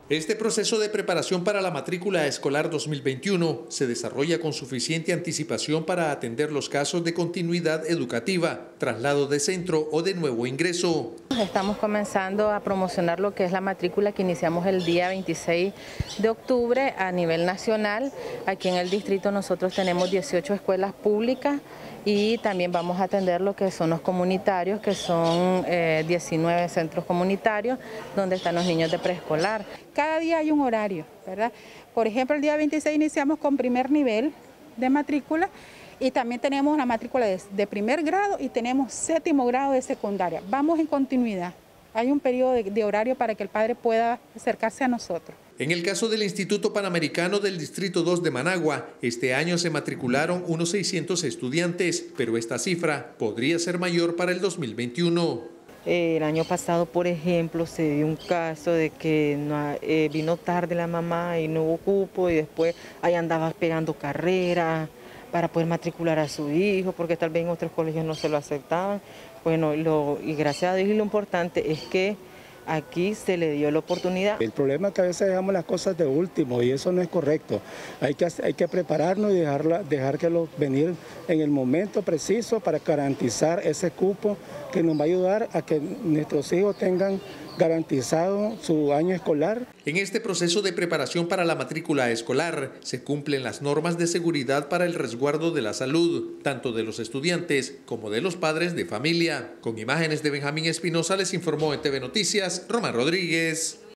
Este proceso de preparación para la matrícula escolar 2021 se desarrolla con suficiente anticipación para atender los casos de continuidad educativa, traslado de centro o de nuevo ingreso. Estamos comenzando a promocionar lo que es la matrícula que iniciamos el día 26 de octubre a nivel nacional. Aquí en el distrito nosotros tenemos 18 escuelas públicas y también vamos a atender lo que son los comunitarios, que son 19 centros comunitarios donde están los niños de preescolar. Cada día hay un horario, ¿verdad? Por ejemplo, el día 26 iniciamos con primer nivel de matrícula y también tenemos una matrícula de primer grado y tenemos séptimo grado de secundaria. Vamos en continuidad. Hay un periodo de horario para que el padre pueda acercarse a nosotros. En el caso del Instituto Panamericano del Distrito 2 de Managua, este año se matricularon unos 600 estudiantes, pero esta cifra podría ser mayor para el 2021. El año pasado, por ejemplo, se dio un caso de que vino tarde la mamá y no hubo cupo y después ahí andaba esperando carrera para poder matricular a su hijo, porque tal vez en otros colegios no se lo aceptaban. Bueno, y gracias a Dios, y lo importante es que aquí se le dio la oportunidad. El problema es que a veces dejamos las cosas de último y eso no es correcto. Hay que prepararnos y dejar que venir en el momento preciso para garantizar ese cupo que nos va a ayudar a que nuestros hijos tengan garantizado su año escolar. En este proceso de preparación para la matrícula escolar se cumplen las normas de seguridad para el resguardo de la salud, tanto de los estudiantes como de los padres de familia. Con imágenes de Benjamín Espinosa les informó en TV Noticias Román Rodríguez.